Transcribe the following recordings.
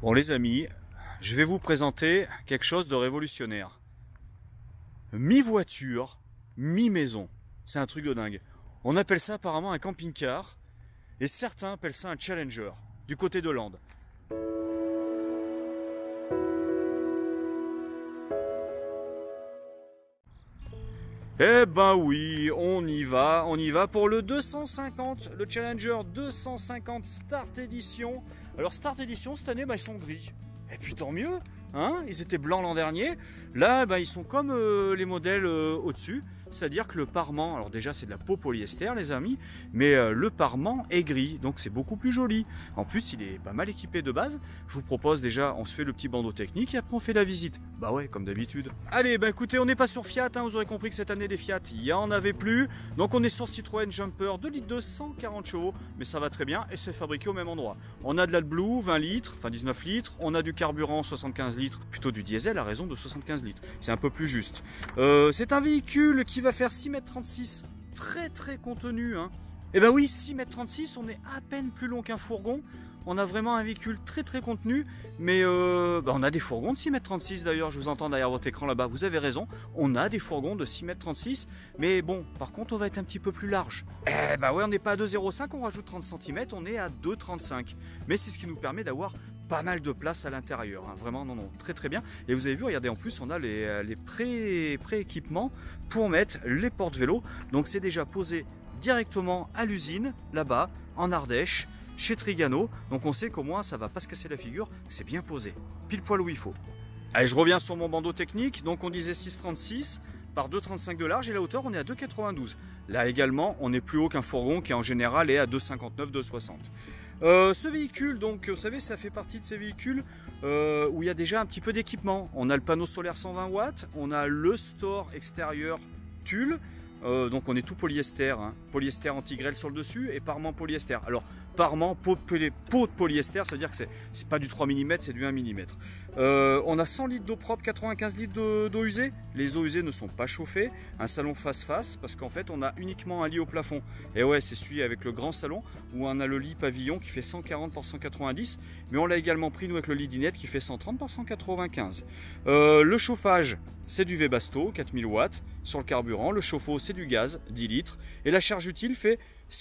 Bon les amis, je vais vous présenter quelque chose de révolutionnaire. Mi-voiture, mi-maison. C'est un truc de dingue. On appelle ça apparemment un camping-car et certains appellent ça un Challenger du côté de Lande. Eh ben oui, on y va pour le 250, le Challenger 250 Start Edition. Alors Start Edition cette année, ils sont gris. Et puis tant mieux, hein, ils étaient blancs l'an dernier. Là, ils sont comme les modèles au-dessus. C'est-à-dire que le parement, alors déjà c'est de la peau polyester les amis, mais le parement est gris, donc c'est beaucoup plus joli. En plus il est pas mal équipé de base. Je vous propose déjà, on se fait le petit bandeau technique et après on fait la visite. Bah ouais, comme d'habitude. Allez, écoutez, on n'est pas sur Fiat, hein, vous aurez compris que cette année des Fiat, il n'y en avait plus. Donc on est sur Citroën Jumper 2 litres 140 chevaux, mais ça va très bien et c'est fabriqué au même endroit. On a de l'AdBlue 20 litres, enfin 19 litres, on a du carburant 75 litres, plutôt du diesel à raison de 75 litres. C'est un peu plus juste. C'est un véhicule qui va faire 6,36 m, très contenu, hein. Et ben oui, 6,36 m, on est à peine plus long qu'un fourgon. On a vraiment un véhicule très contenu, mais on a des fourgons de 6,36 m d'ailleurs, je vous entends derrière votre écran là-bas, vous avez raison, on a des fourgons de 6,36 m, mais bon, par contre on va être un petit peu plus large. Eh ben ouais, on n'est pas à 2,05 m, on rajoute 30 cm, on est à 2,35 m, mais c'est ce qui nous permet d'avoir pas mal de place à l'intérieur, hein. Vraiment non, très bien. Et vous avez vu, regardez, en plus on a les pré-équipements pour mettre les porte-vélos, donc c'est déjà posé directement à l'usine, là-bas, en Ardèche, chez Trigano, donc on sait qu'au moins ça va pas se casser la figure, c'est bien posé, pile poil où il faut. Allez, je reviens sur mon bandeau technique, donc on disait 6,36 par 2,35 de large et la hauteur on est à 2,92. Là également on est plus haut qu'un fourgon qui en général est à 2,59, 2,60. Ce véhicule, donc vous savez, ça fait partie de ces véhicules où il y a déjà un petit peu d'équipement. On a le panneau solaire 120 watts, on a le store extérieur tulle, donc on est tout polyester, hein, polyester anti-grêle sur le dessus et parement polyester. Alors parement, peau de polyester, ça veut dire que c'est pas du 3 mm, c'est du 1 mm. On a 100 litres d'eau propre, 95 litres d'eau usée. Les eaux usées ne sont pas chauffées. Un salon face-face, parce qu'en fait on a uniquement un lit au plafond. Et ouais, c'est celui avec le grand salon où on a le lit pavillon qui fait 140 par 190. Mais on l'a également pris nous avec le lit dinette qui fait 130 par 195. Le chauffage, c'est du Webasto, 4000 watts sur le carburant. Le chauffe-eau, c'est du gaz, 10 litres. Et la charge utile fait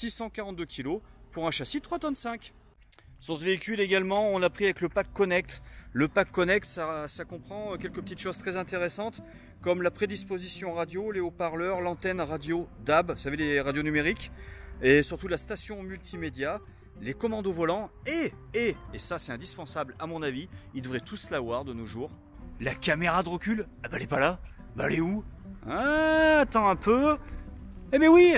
642 kg pour un châssis 3,5 tonnes. Sur ce véhicule également, on l'a pris avec le pack Connect. Le pack Connect, ça comprend quelques petites choses très intéressantes, comme la prédisposition radio, les haut-parleurs, l'antenne radio DAB, vous savez, les radios numériques, et surtout la station multimédia, les commandes au volant, et ça c'est indispensable à mon avis, ils devraient tous l'avoir de nos jours, la caméra de recul. Ah bah elle est pas là, bah elle est où? Ah, attends un peu, eh ben oui,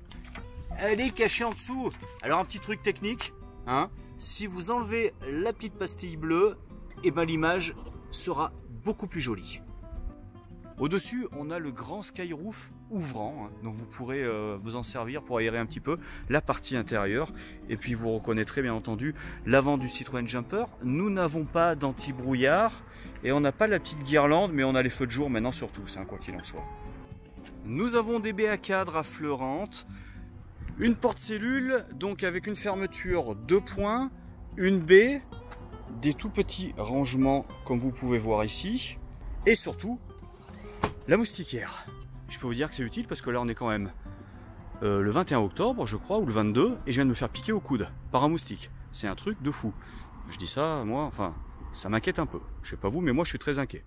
elle est cachée en dessous. Alors un petit truc technique, hein, si vous enlevez la petite pastille bleue, et l'image sera beaucoup plus jolie. Au-dessus, on a le grand skyroof ouvrant, hein, donc vous pourrez vous en servir pour aérer un petit peu la partie intérieure. Et puis vous reconnaîtrez bien entendu l'avant du Citroën Jumper. Nous n'avons pas d'anti-brouillard et on n'a pas la petite guirlande, mais on a les feux de jour maintenant sur tous, hein, quoi qu'il en soit. Nous avons des baies à cadre affleurantes, une porte-cellule, donc avec une fermeture 2 points, une baie, des tout petits rangements comme vous pouvez voir ici, et surtout la moustiquaire. Je peux vous dire que c'est utile parce que là on est quand même le 21 octobre je crois, ou le 22, et je viens de me faire piquer au coude par un moustique. C'est un truc de fou. Je dis ça, moi, enfin, ça m'inquiète un peu. Je sais pas vous, mais moi je suis très inquiet.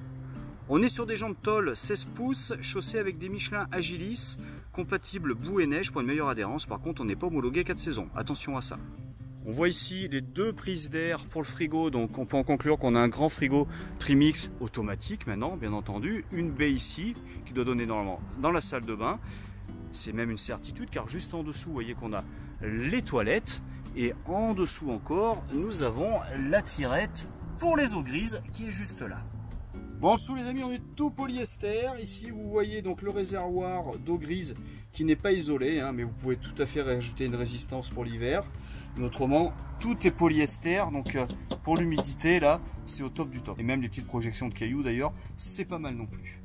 On est sur des jambes tôle 16 pouces, chaussées avec des Michelin Agilis, compatibles boue et neige pour une meilleure adhérence. Par contre, on n'est pas homologué 4 saisons. Attention à ça. On voit ici les 2 prises d'air pour le frigo, donc on peut en conclure qu'on a un grand frigo Trimix automatique maintenant, bien entendu. Une baie ici qui doit donner normalement dans la salle de bain. C'est même une certitude car juste en dessous, vous voyez qu'on a les toilettes et en dessous encore, nous avons la tirette pour les eaux grises qui est juste là. Bon, en dessous les amis, on est tout polyester. Ici vous voyez donc le réservoir d'eau grise qui n'est pas isolé, hein, mais vous pouvez tout à fait rajouter une résistance pour l'hiver. Autrement, tout est polyester, donc pour l'humidité là, c'est au top du top. Et même les petites projections de cailloux d'ailleurs, c'est pas mal non plus.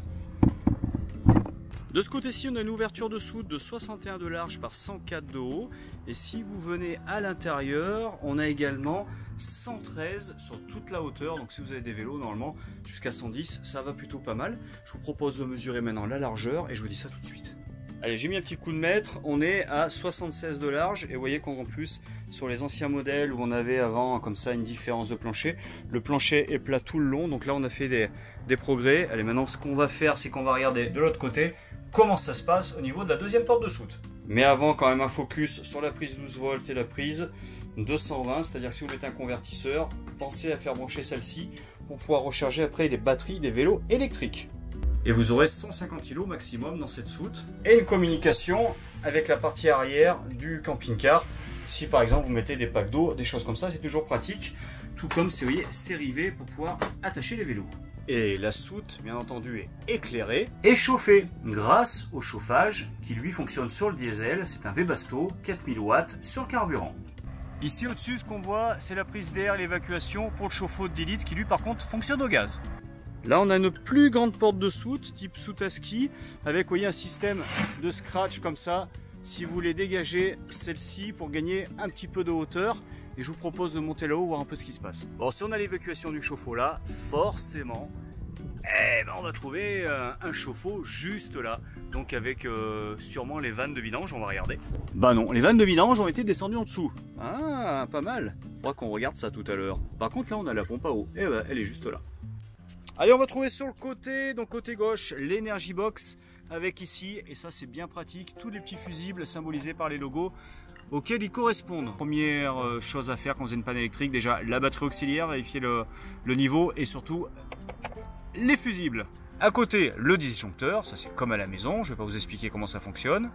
De ce côté-ci, on a une ouverture de soude de 61 de large par 104 de haut. Et si vous venez à l'intérieur, on a également 113 sur toute la hauteur. Donc si vous avez des vélos normalement jusqu'à 110, ça va plutôt pas mal. Je vous propose de mesurer maintenant la largeur et je vous dis ça tout de suite. Allez, j'ai mis un petit coup de mètre, on est à 76 de large et vous voyez qu'en plus sur les anciens modèles où on avait avant comme ça une différence de plancher, le plancher est plat tout le long, donc là on a fait des progrès. Allez, maintenant ce qu'on va faire, c'est qu'on va regarder de l'autre côté comment ça se passe au niveau de la deuxième porte de soute. Mais avant, quand même un focus sur la prise 12 volts et la prise 220, c'est-à-dire que si vous mettez un convertisseur, pensez à faire brancher celle-ci pour pouvoir recharger après les batteries des vélos électriques. Et vous aurez 150 kg maximum dans cette soute et une communication avec la partie arrière du camping-car. Si par exemple vous mettez des packs d'eau, des choses comme ça, c'est toujours pratique. Tout comme c'est rivé pour pouvoir attacher les vélos. Et la soute, bien entendu, est éclairée et chauffée grâce au chauffage qui lui fonctionne sur le diesel. C'est un Webasto 4000 watts sur le carburant. Ici au-dessus, ce qu'on voit, c'est la prise d'air, l'évacuation pour le chauffe-eau de 10 litres qui lui par contre fonctionne au gaz. Là, on a une plus grande porte de soute, type soute à ski, avec vous voyez, un système de scratch comme ça. Si vous voulez dégager celle-ci pour gagner un petit peu de hauteur, et je vous propose de monter là-haut, voir un peu ce qui se passe. Bon, si on a l'évacuation du chauffe-eau là, forcément, on va trouver un chauffe-eau juste là. Donc avec sûrement les vannes de vidange, on va regarder. Bah non, les vannes de vidange ont été descendues en dessous. Ah, pas mal. Faudra qu'on regarde ça tout à l'heure. Par contre, là, on a la pompe à eau. Et bah, elle est juste là. Allez, on va trouver sur le côté, donc côté gauche, l'Energy Box avec ici, et ça c'est bien pratique, tous les petits fusibles symbolisés par les logos auxquels ils correspondent. Première chose à faire quand vous avez une panne électrique, déjà la batterie auxiliaire, vérifier le niveau et surtout les fusibles. À côté, le disjoncteur, ça c'est comme à la maison, je ne vais pas vous expliquer comment ça fonctionne.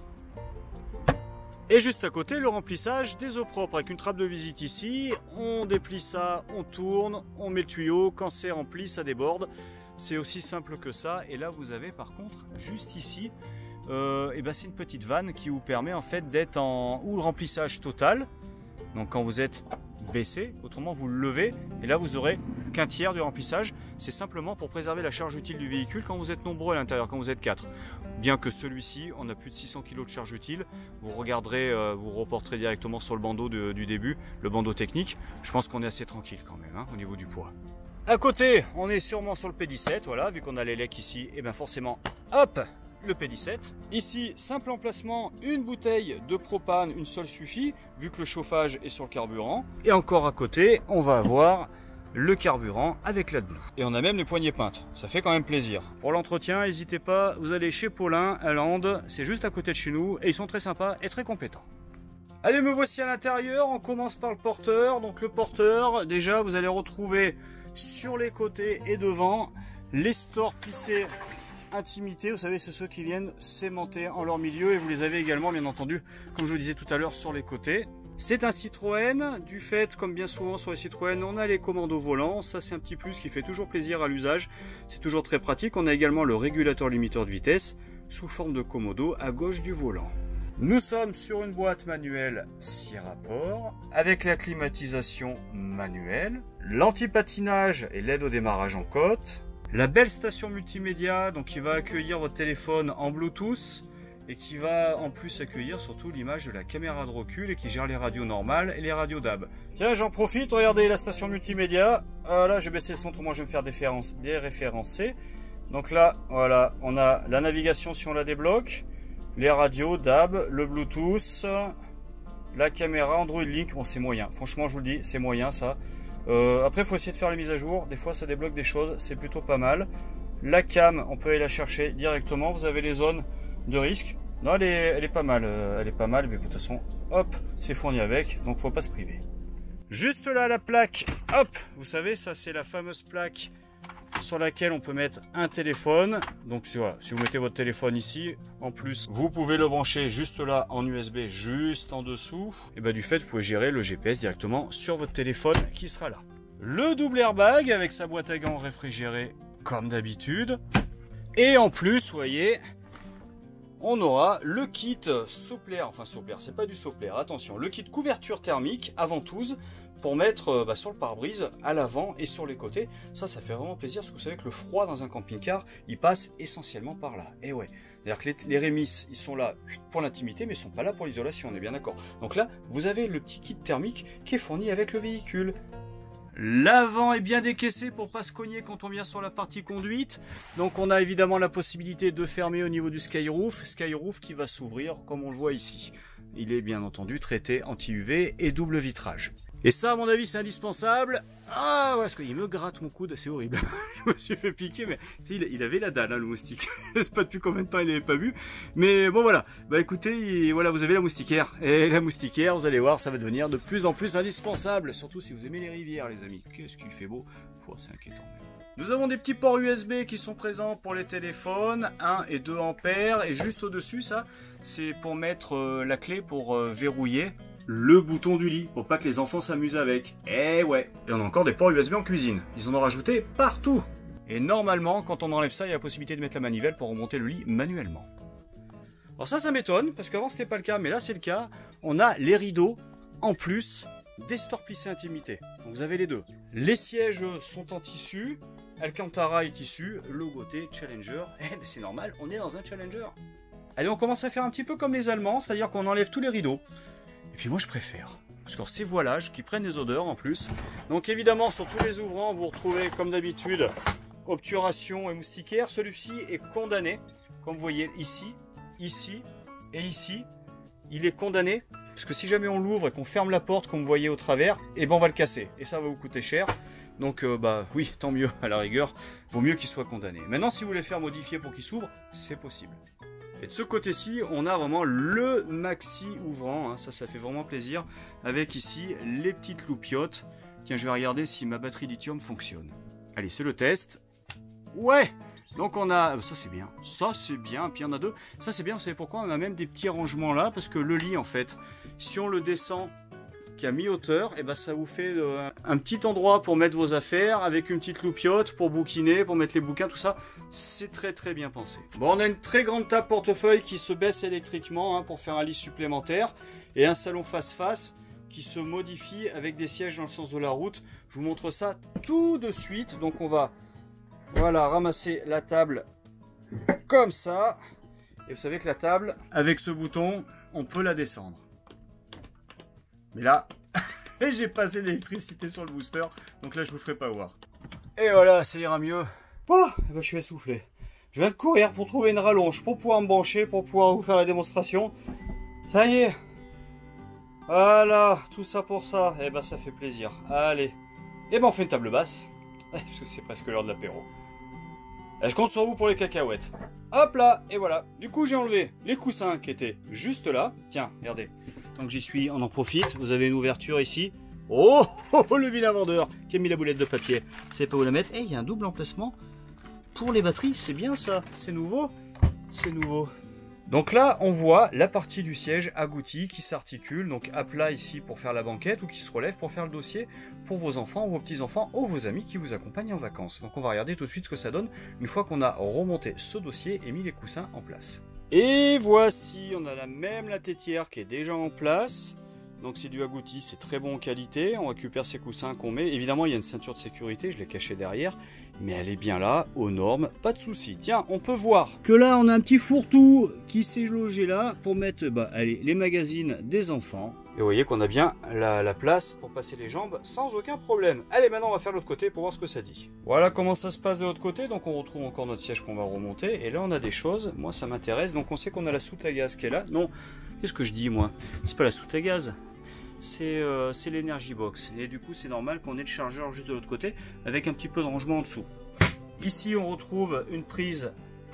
Et juste à côté, le remplissage des eaux propres avec une trappe de visite ici. On déplie ça, on tourne, on met le tuyau. Quand c'est rempli, ça déborde. C'est aussi simple que ça. Et là, vous avez par contre, juste ici, c'est une petite vanne qui vous permet en fait d'être en remplissage total. Donc quand vous êtes baissé, autrement vous le levez et là vous aurez qu'un tiers du remplissage. C'est simplement pour préserver la charge utile du véhicule quand vous êtes nombreux à l'intérieur, quand vous êtes 4. Bien que celui-ci, on a plus de 600 kg de charge utile, vous regarderez, vous reporterez directement sur le bandeau du début, le bandeau technique. Je pense qu'on est assez tranquille quand même hein, au niveau du poids. À côté, on est sûrement sur le P17, voilà, vu qu'on a les lecs ici, et bien forcément, hop, le P17. Ici, simple emplacement, une bouteille de propane, une seule suffit, vu que le chauffage est sur le carburant. Et encore à côté, on va avoir le carburant avec l'AdBlue. Et on a même les poignées peintes, ça fait quand même plaisir. Pour l'entretien, n'hésitez pas, vous allez chez Paulin, à Landes, c'est juste à côté de chez nous, et ils sont très sympas et très compétents. Allez, me voici à l'intérieur, on commence par le porteur. Donc le porteur, déjà, vous allez retrouver sur les côtés et devant les stores plissés intimité, vous savez, c'est ceux qui viennent s'aimanter en leur milieu et vous les avez également bien entendu, comme je vous disais tout à l'heure, sur les côtés. C'est un Citroën, du fait, comme bien souvent sur les Citroën, on a les commandes au volant, ça c'est un petit plus qui fait toujours plaisir à l'usage, c'est toujours très pratique. On a également le régulateur limiteur de vitesse sous forme de commodo à gauche du volant. Nous sommes sur une boîte manuelle 6 rapports, avec la climatisation manuelle, l'anti-patinage et l'aide au démarrage en côte, la belle station multimédia donc qui va accueillir votre téléphone en Bluetooth et qui va en plus accueillir surtout l'image de la caméra de recul et qui gère les radios normales et les radios DAB. Tiens, j'en profite, regardez la station multimédia. Là, je vais baisser le son, autrement je vais me faire déréférencer. Donc là, voilà, on a la navigation si on la débloque, les radios DAB, le Bluetooth, la caméra Android Link. Bon, c'est moyen, franchement, je vous le dis, c'est moyen ça. Après, il faut essayer de faire les mises à jour. Des fois, ça débloque des choses. C'est plutôt pas mal. La cam, on peut aller la chercher directement. Vous avez les zones de risque. Non, elle est pas mal. Elle est pas mal. Mais de toute façon, hop, c'est fourni avec. Donc, faut pas se priver. Juste là, la plaque. Hop, vous savez, ça, c'est la fameuse plaque sur laquelle on peut mettre un téléphone. Donc voilà, si vous mettez votre téléphone ici, en plus vous pouvez le brancher juste là en USB, juste en dessous, et bah du fait vous pouvez gérer le GPS directement sur votre téléphone qui sera là. Le double airbag avec sa boîte à gants réfrigérée comme d'habitude, et en plus vous voyez on aura le kit Soplair, enfin Soplair, c'est pas du Soplair, attention, le kit couverture thermique à ventouse pour mettre sur le pare-brise, à l'avant et sur les côtés. Ça fait vraiment plaisir parce que vous savez que le froid dans un camping-car, il passe essentiellement par là. Et ouais, c'est-à-dire que les Remis, ils sont là pour l'intimité, mais ils sont pas là pour l'isolation, on est bien d'accord. Donc là, vous avez le petit kit thermique qui est fourni avec le véhicule. L'avant est bien décaissé pour pas se cogner quand on vient sur la partie conduite. Donc on a évidemment la possibilité de fermer au niveau du skyroof. Skyroof qui va s'ouvrir comme on le voit ici. Il est bien entendu traité anti-UV et double vitrage. Et ça, à mon avis, c'est indispensable. Ah, ouais, parce qu'il me gratte mon coude, c'est horrible. Je me suis fait piquer, mais il avait la dalle, hein, le moustique. Je sais pas depuis combien de temps il n'avait pas vu. Mais bon, voilà. Bah écoutez, voilà, vous avez la moustiquaire. Et la moustiquaire, vous allez voir, ça va devenir de plus en plus indispensable. Surtout si vous aimez les rivières, les amis. Qu'est-ce qu'il fait beau. C'est inquiétant. Nous avons des petits ports USB qui sont présents pour les téléphones, 1 et 2 ampères. Et juste au-dessus, ça, c'est pour mettre la clé pour verrouiller le bouton du lit, pour pas que les enfants s'amusent avec. Eh ouais. Et on a encore des ports USB en cuisine. Ils en ont rajouté partout. Et normalement, quand on enlève ça, il y a la possibilité de mettre la manivelle pour remonter le lit manuellement. Alors ça m'étonne, parce qu'avant c'était pas le cas, mais là c'est le cas. On a les rideaux, en plus des stores plissés intimité. Donc vous avez les deux. Les sièges sont en tissu, Alcantara est tissu, logoté Challenger. Eh ben c'est normal, on est dans un Challenger. Allez, on commence à faire un petit peu comme les Allemands, c'est-à-dire qu'on enlève tous les rideaux. Et puis moi je préfère, parce que ces voilages qui prennent des odeurs en plus. Donc évidemment sur tous les ouvrants vous retrouvez comme d'habitude obturation et moustiquaire. Celui-ci est condamné, comme vous voyez ici, ici et ici. Il est condamné, parce que si jamais on l'ouvre et qu'on ferme la porte comme vous voyez au travers, et ben on va le casser. Et ça va vous coûter cher. Donc bah oui, tant mieux à la rigueur, vaut mieux qu'il soit condamné. Maintenant si vous voulez faire modifier pour qu'il s'ouvre, c'est possible. Et de ce côté-ci, on a vraiment le maxi ouvrant, hein, ça fait vraiment plaisir, avec ici les petites loupiottes. Tiens, je vais regarder si ma batterie lithium fonctionne. Allez, c'est le test. Ouais! Donc on a, ça c'est bien, puis il y en a deux. Ça c'est bien, vous savez pourquoi? On a même des petits rangements là, parce que le lit en fait, si on le descend qui a mi-hauteur, et ben ça vous fait un petit endroit pour mettre vos affaires avec une petite loupiote pour bouquiner, pour mettre les bouquins, tout ça. C'est très très bien pensé. Bon, on a une très grande table portefeuille qui se baisse électriquement hein, pour faire un lit supplémentaire et un salon face-face qui se modifie avec des sièges dans le sens de la route. Je vous montre ça tout de suite. Donc on va voilà ramasser la table comme ça. Et vous savez que la table, avec ce bouton, on peut la descendre. Mais là, j'ai pas assez d'électricité sur le booster, donc là je vous ferai pas voir. Et voilà, ça ira mieux. Oh, ben, je suis essoufflé. Je viens de courir pour trouver une rallonge, pour pouvoir me brancher, pour pouvoir vous faire la démonstration. Ça y est. Voilà, tout ça pour ça. Et ben ça fait plaisir. Allez. Et ben on fait une table basse, parce que c'est presque l'heure de l'apéro. Je compte sur vous pour les cacahuètes. Hop là, et voilà. Du coup, j'ai enlevé les coussins qui étaient juste là. Tiens, regardez. Tant que j'y suis, on en profite. Vous avez une ouverture ici. Oh, le vilain vendeur qui a mis la boulette de papier. Vous savez pas où la mettre. Et il y a un double emplacement pour les batteries. C'est bien ça. C'est nouveau. C'est nouveau. Donc là, on voit la partie du siège agouti qui s'articule, donc à plat ici pour faire la banquette ou qui se relève pour faire le dossier pour vos enfants ou vos petits-enfants ou vos amis qui vous accompagnent en vacances. Donc on va regarder tout de suite ce que ça donne une fois qu'on a remonté ce dossier et mis les coussins en place. Et voici, on a même la tétière qui est déjà en place. Donc c'est du agouti, c'est très bon en qualité. On récupère ces coussins qu'on met. Évidemment, il y a une ceinture de sécurité, je l'ai cachée derrière. Mais elle est bien là, aux normes, pas de souci. Tiens, on peut voir que là, on a un petit fourre-tout qui s'est logé là pour mettre allez, les magazines des enfants. Et vous voyez qu'on a bien la place pour passer les jambes sans aucun problème. Allez, maintenant, on va faire l'autre côté pour voir ce que ça dit. Voilà comment ça se passe de l'autre côté. Donc, on retrouve encore notre siège qu'on va remonter. Et là, on a des choses. Moi, ça m'intéresse. Donc, on sait qu'on a la soute à gaz qui est là. Non, qu'est-ce que je dis, moi? C'est pas la soute à gaz. C'est l'Energy Box. Et du coup, c'est normal qu'on ait le chargeur juste de l'autre côté avec un petit peu de rangement en dessous. Ici, on retrouve une prise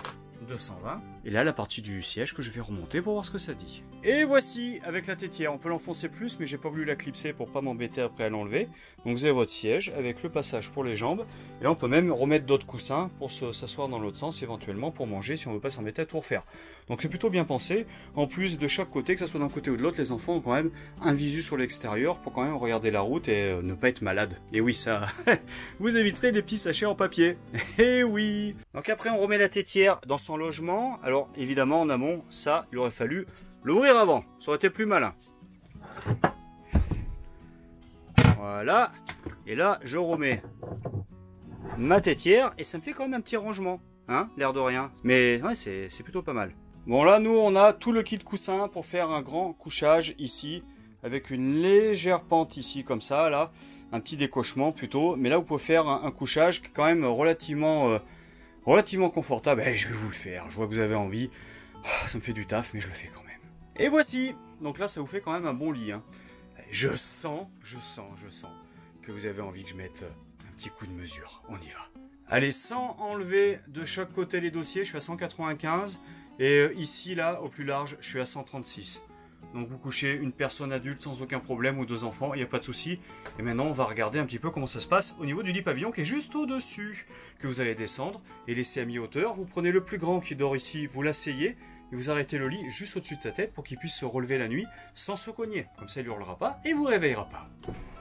220. Et là, la partie du siège que je vais remonter pour voir ce que ça dit. Et voici, avec la tétière, on peut l'enfoncer plus, mais j'ai pas voulu la clipser pour pas m'embêter après à l'enlever. Donc vous avez votre siège avec le passage pour les jambes. Et là, on peut même remettre d'autres coussins pour s'asseoir dans l'autre sens, éventuellement pour manger si on veut pas s'embêter à tout refaire. Donc c'est plutôt bien pensé. En plus, de chaque côté, que ce soit d'un côté ou de l'autre, les enfants ont quand même un visu sur l'extérieur pour quand même regarder la route et ne pas être malade. Et oui, ça, vous éviterez les petits sachets en papier. Et oui. Donc après, on remet la tétière dans son logement. Alors évidemment, en amont, ça, il aurait fallu l'ouvrir avant. Ça aurait été plus malin. Voilà. Et là, je remets ma tétière et ça me fait quand même un petit rangement. Hein, l'air de rien. Mais ouais, c'est plutôt pas mal. Bon là, nous, on a tout le kit coussin pour faire un grand couchage ici. Avec une légère pente ici, comme ça, là. Un petit décochement plutôt. Mais là, vous pouvez faire un couchage quand même relativement confortable. Eh, je vais vous le faire. Je vois que vous avez envie. Ça me fait du taf, mais je le fais quand même. Et voici. Donc là, ça vous fait quand même un bon lit. Hein. Je sens que vous avez envie que je mette un petit coup de mesure. On y va. Allez, sans enlever de chaque côté les dossiers, je suis à 195. Et ici, là, au plus large, je suis à 136. Donc vous couchez une personne adulte sans aucun problème ou deux enfants, il n'y a pas de souci. Et maintenant, on va regarder un petit peu comment ça se passe au niveau du lit pavillon qui est juste au-dessus. Que vous allez descendre et laisser à mi-hauteur. Vous prenez le plus grand qui dort ici, vous l'asseyez. Et vous arrêtez le lit juste au-dessus de sa tête pour qu'il puisse se relever la nuit sans se cogner. Comme ça, il ne hurlera pas et vous réveillera pas.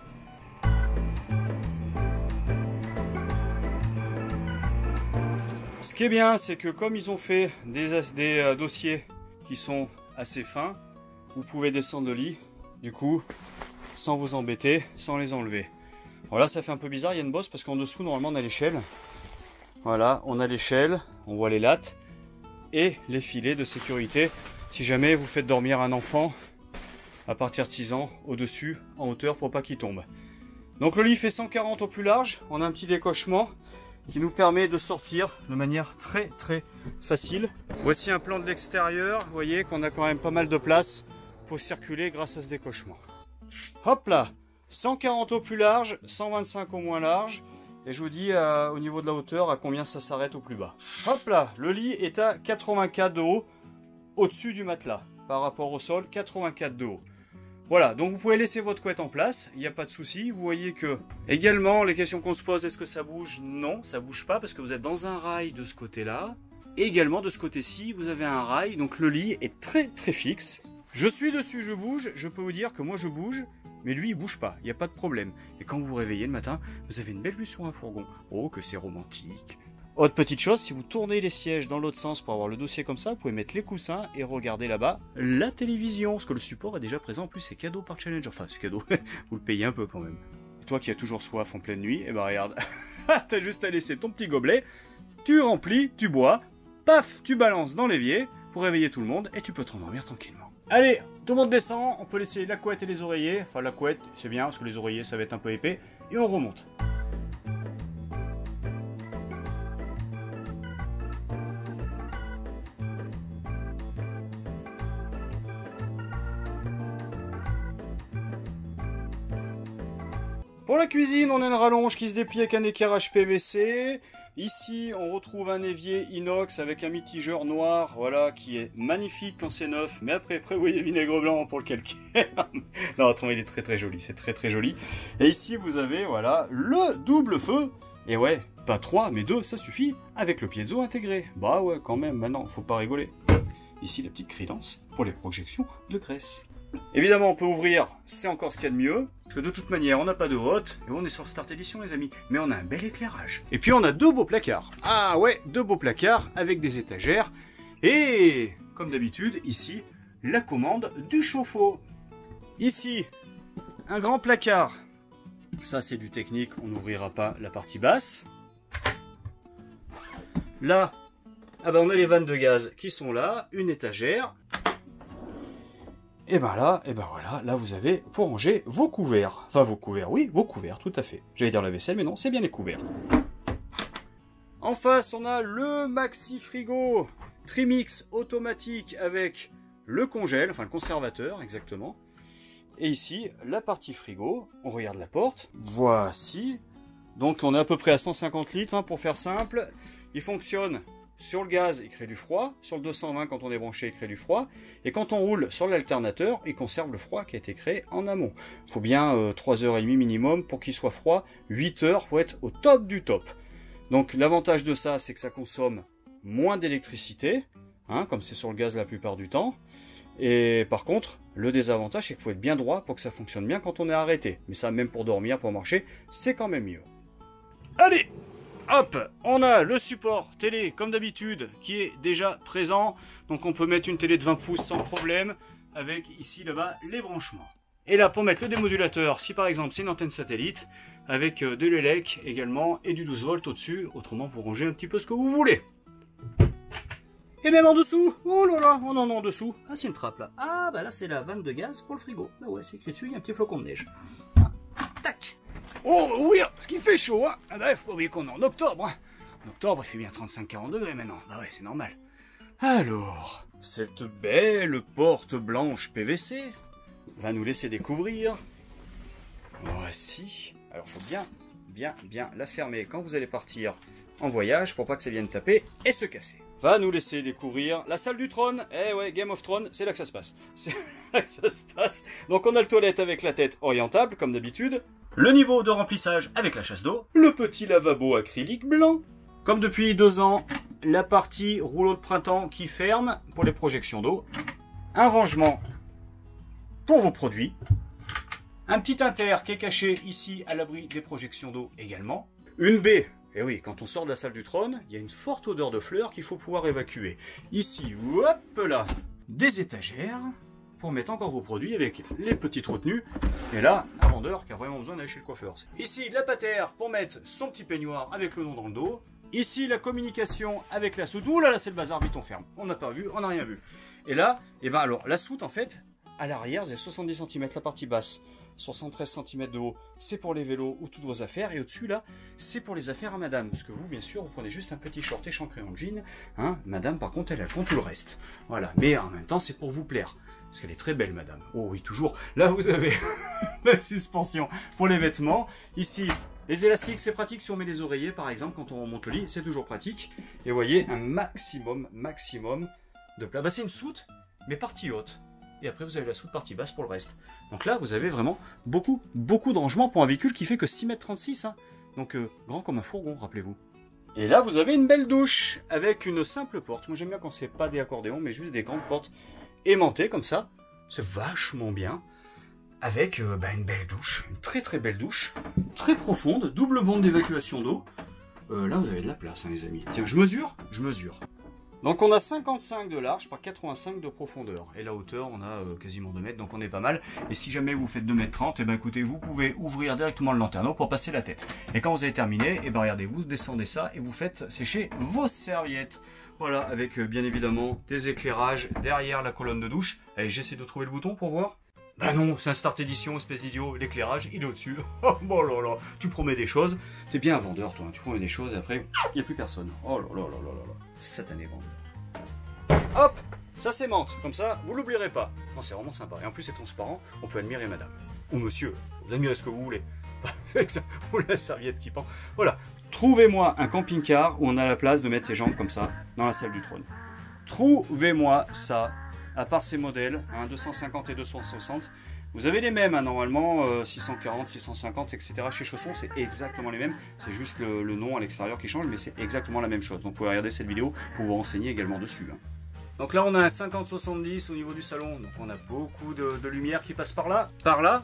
Ce qui est bien, c'est que comme ils ont fait des dossiers qui sont assez fins, vous pouvez descendre le lit, du coup, sans vous embêter, sans les enlever. Voilà, ça fait un peu bizarre, il y a une bosse parce qu'en dessous, normalement, on a l'échelle. Voilà, on a l'échelle, on voit les lattes et les filets de sécurité. Si jamais vous faites dormir un enfant à partir de 6 ans, au-dessus, en hauteur, pour pas qu'il tombe. Donc le lit fait 140 au plus large, on a un petit décochement qui nous permet de sortir de manière très facile. Voici un plan de l'extérieur, vous voyez qu'on a quand même pas mal de place pour circuler grâce à ce décochement. Hop là, 140 au plus large, 125 au moins large, et je vous dis au niveau de la hauteur à combien ça s'arrête au plus bas. Hop là, le lit est à 84 de haut, au-dessus du matelas, par rapport au sol, 84 de haut. Voilà, donc vous pouvez laisser votre couette en place, il n'y a pas de souci. Vous voyez que, également, les questions qu'on se pose, est-ce que ça bouge? Non, ça bouge pas parce que vous êtes dans un rail de ce côté-là. Et également, de ce côté-ci, vous avez un rail, donc le lit est très fixe. Je suis dessus, je bouge, je peux vous dire que moi je bouge, mais lui il bouge pas, il n'y a pas de problème. Et quand vous vous réveillez le matin, vous avez une belle vue sur un fourgon. Oh, que c'est romantique. Autre petite chose, si vous tournez les sièges dans l'autre sens pour avoir le dossier comme ça, vous pouvez mettre les coussins et regarder là-bas la télévision. Parce que le support est déjà présent, en plus c'est cadeau par Challenger. Enfin, c'est cadeau, vous le payez un peu quand même. Et toi qui as toujours soif en pleine nuit, eh ben regarde, t'as juste à laisser ton petit gobelet, tu remplis, tu bois, paf, tu balances dans l'évier pour réveiller tout le monde et tu peux te rendormir tranquillement. Allez, tout le monde descend, on peut laisser la couette et les oreillers. Enfin la couette, c'est bien parce que les oreillers ça va être un peu épais. Et on remonte. Pour la cuisine, on a une rallonge qui se déplie avec un équerrage PVC. Ici, on retrouve un évier inox avec un mitigeur noir, voilà, qui est magnifique quand c'est neuf. Mais après, prévoyez vinaigre blanc pour le calcaire. Non, autrement, il est très joli, c'est très joli. Et ici, vous avez, voilà, le double feu. Et ouais, pas 3, mais 2, ça suffit, avec le piezo intégré. Bah ouais, quand même, maintenant, faut pas rigoler. Ici, la petite crédence pour les projections de graisse. Évidemment, on peut ouvrir, c'est encore ce qu'il y a de mieux. Parce que de toute manière, on n'a pas de hotte. Et on est sur Start Edition, les amis. Mais on a un bel éclairage. Et puis, on a 2 beaux placards. Ah ouais, 2 beaux placards avec des étagères. Et, comme d'habitude, ici, la commande du chauffe-eau. Ici, un grand placard. Ça, c'est du technique. On n'ouvrira pas la partie basse. Là, ah ben, on a les vannes de gaz qui sont là. Une étagère. Et ben là, et ben voilà, là vous avez pour ranger vos couverts. Enfin vos couverts, oui, vos couverts, tout à fait. J'allais dire la vaisselle, mais non, c'est bien les couverts. En face, on a le maxi frigo Trimix automatique avec le congèle, enfin le conservateur exactement. Et ici, la partie frigo, on regarde la porte. Voici. Donc on est à peu près à 150 litres, hein, pour faire simple. Il fonctionne. Sur le gaz, il crée du froid. Sur le 220, quand on est branché, il crée du froid. Et quand on roule sur l'alternateur, il conserve le froid qui a été créé en amont. Il faut bien 3h30 minimum pour qu'il soit froid. 8 heures pour être au top du top. Donc l'avantage de ça, c'est que ça consomme moins d'électricité, hein, comme c'est sur le gaz la plupart du temps. Et par contre, le désavantage, c'est qu'il faut être bien droit pour que ça fonctionne bien quand on est arrêté. Mais ça, même pour dormir, pour marcher, c'est quand même mieux. Allez! Hop, on a le support télé comme d'habitude qui est déjà présent. Donc on peut mettre une télé de 20 pouces sans problème avec ici là-bas les branchements. Et là, pour mettre le démodulateur, si par exemple c'est une antenne satellite, avec de l'élec également, et du 12 volts au-dessus, autrement vous rangez un petit peu ce que vous voulez. Et même en dessous, oh là là, on en a en dessous. Ah, c'est une trappe là. Ah, bah là c'est la vanne de gaz pour le frigo. Bah ouais, c'est écrit dessus, il y a un petit flocon de neige. Ah, tac. Oh oui, ce qui fait chaud, hein. Ah bah, faut pas oublier qu'on est en octobre, hein. En octobre, il fait bien 35-40 degrés maintenant. Bah ouais, c'est normal. Alors, cette belle porte blanche PVC va nous laisser découvrir. Voici. Alors, faut bien la fermer quand vous allez partir en voyage pour pas que ça vienne taper et se casser. Va nous laisser découvrir la salle du trône. Eh ouais, Game of Thrones, c'est là que ça se passe. C'est là que ça se passe. Donc on a le toilette avec la tête orientable, comme d'habitude. Le niveau de remplissage avec la chasse d'eau. Le petit lavabo acrylique blanc. Comme depuis 2 ans, la partie rouleau de printemps qui ferme pour les projections d'eau. Un rangement pour vos produits. Un petit inter qui est caché ici à l'abri des projections d'eau également. Une baie. Et oui, quand on sort de la salle du trône, il y a une forte odeur de fleurs qu'il faut pouvoir évacuer. Ici, hop là, des étagères pour mettre encore vos produits avec les petites retenues. Et là, un vendeur qui a vraiment besoin d'aller chez le coiffeur. Ici, la patère pour mettre son petit peignoir avec le nom dans le dos. Ici, la communication avec la soute. Ouh là là, c'est le bazar, vite on ferme. On n'a pas vu, on n'a rien vu. Et là, et ben alors, la soute en fait, à l'arrière, c'est 70 cm la partie basse. 73 cm de haut, c'est pour les vélos ou toutes vos affaires. Et au-dessus, là, c'est pour les affaires à madame. Parce que vous, bien sûr, vous prenez juste un petit short échancré en jean. Hein, madame, par contre, elle compte tout le reste. Voilà. Mais en même temps, c'est pour vous plaire. Parce qu'elle est très belle, madame. Oh oui, toujours. Là, vous avez la suspension pour les vêtements. Ici, les élastiques, c'est pratique si on met les oreillers, par exemple, quand on remonte le lit. C'est toujours pratique. Et vous voyez, un maximum de plat. Bah, c'est une soute, mais partie haute. Et après vous avez la soute partie basse pour le reste. Donc là vous avez vraiment beaucoup de rangement pour un véhicule qui fait que 6,36 m. Hein. Donc grand comme un fourgon, rappelez-vous. Et là vous avez une belle douche avec une simple porte. Moi j'aime bien quand c'est pas des accordéons mais juste des grandes portes aimantées comme ça. C'est vachement bien. Avec une belle douche, une très belle douche. Très profonde, double bande d'évacuation d'eau. Là vous avez de la place hein, les amis. Tiens je mesure. Donc on a 55 de large par 85 de profondeur. Et la hauteur, on a quasiment 2 mètres, donc on est pas mal. Et si jamais vous faites 2,30 m, et ben écoutez, vous pouvez ouvrir directement le lanterneau pour passer la tête. Et quand vous avez terminé, et ben regardez, vous descendez ça et vous faites sécher vos serviettes. Voilà, avec bien évidemment des éclairages derrière la colonne de douche. Allez, j'essaie de trouver le bouton pour voir. Bah non, c'est un Start Edition, espèce d'idiot, l'éclairage, il est au-dessus. Oh bon là là, tu promets des choses. T'es bien un vendeur, toi, hein. Tu promets des choses et après, il n'y a plus personne. Oh là là là là là. Satané vendeur. Hop, ça s'aimante, comme ça, vous l'oublierez pas. Non, c'est vraiment sympa. Et en plus, c'est transparent, on peut admirer madame. Ou monsieur, vous admirez ce que vous voulez. Ou la serviette qui pend. Voilà, trouvez-moi un camping-car où on a la place de mettre ses jambes comme ça, dans la salle du trône. Trouvez-moi ça. À part ces modèles, hein, 250 et 260, vous avez les mêmes, hein, normalement, 640, 650, etc. Chez Chausson, c'est exactement les mêmes. C'est juste le nom à l'extérieur qui change, mais c'est exactement la même chose. Donc vous pouvez regarder cette vidéo pour vous renseigner également dessus. Hein. Donc là, on a un 50-70 au niveau du salon. Donc on a beaucoup de lumière qui passe par là,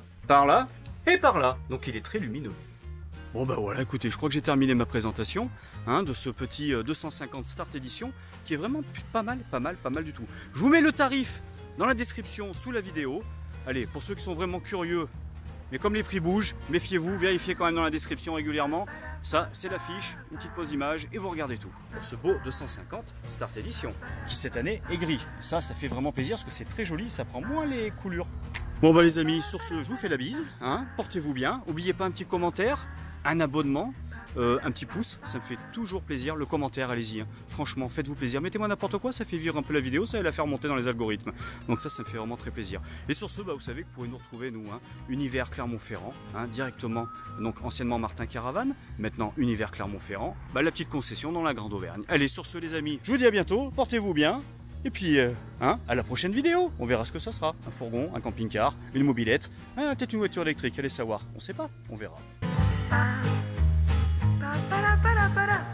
et par là. Donc il est très lumineux. Bon bah voilà, écoutez, je crois que j'ai terminé ma présentation hein, de ce petit 250 Start Edition qui est vraiment pas mal du tout. Je vous mets le tarif dans la description sous la vidéo. Allez, pour ceux qui sont vraiment curieux, mais comme les prix bougent, méfiez-vous, vérifiez quand même dans la description régulièrement. Ça, c'est l'affiche, une petite pause image et vous regardez tout. Pour ce beau 250 Start Edition qui cette année est gris. Ça fait vraiment plaisir parce que c'est très joli, ça prend moins les coulures. Bon bah les amis, sur ce, je vous fais la bise, hein, portez-vous bien. N'oubliez pas un petit commentaire, un abonnement, un petit pouce, ça me fait toujours plaisir. Le commentaire, allez-y, hein. Franchement, faites-vous plaisir. Mettez-moi n'importe quoi, ça fait vivre un peu la vidéo, ça va la faire monter dans les algorithmes. Donc ça me fait vraiment très plaisir. Et sur ce, bah, vous savez que vous pouvez nous retrouver, nous, hein, Univers Clermont-Ferrand, hein, directement, donc anciennement Martin Caravane, maintenant Univers Clermont-Ferrand, bah, la petite concession dans la Grande Auvergne. Allez, sur ce, les amis, je vous dis à bientôt, portez-vous bien. Et puis, hein, à la prochaine vidéo, on verra ce que ça sera. Un fourgon, un camping-car, une mobilette, hein, peut-être une voiture électrique, allez savoir. On sait pas, on verra. Para.